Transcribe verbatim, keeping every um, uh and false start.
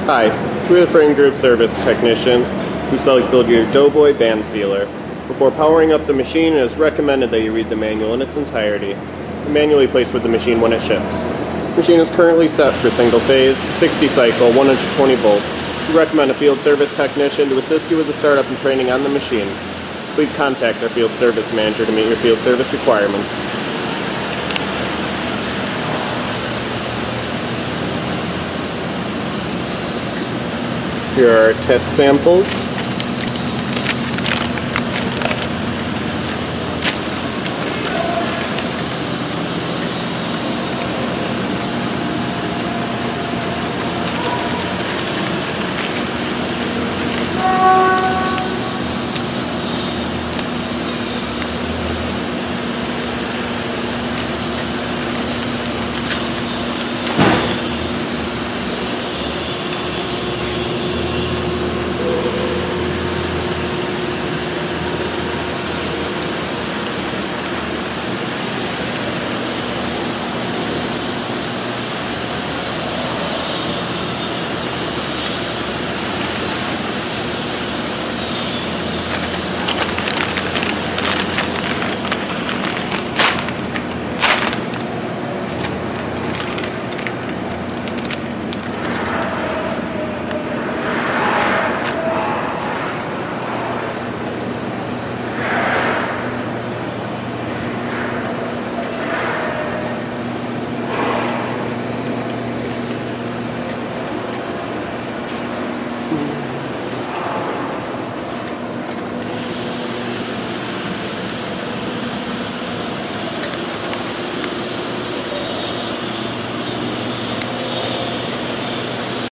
Hi, we're the Frain Group service technicians who selected your Doboy band sealer. Before powering up the machine, it is recommended that you read the manual in its entirety, manually placed with the machine when it ships. The machine is currently set for single phase, sixty cycle, one hundred twenty volts. We recommend a field service technician to assist you with the startup and training on the machine. Please contact our field service manager to meet your field service requirements. Here are our test samples.